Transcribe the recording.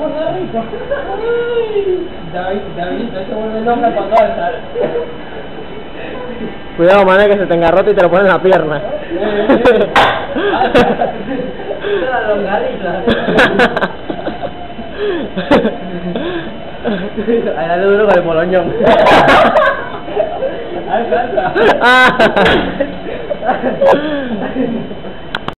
rico. David, no se vuelve loca cuando alza. Cuidado, mané, que se te engarrota y te lo pones en la pierna. La longaniza. Ahí dale duro con el moloñón. Alza.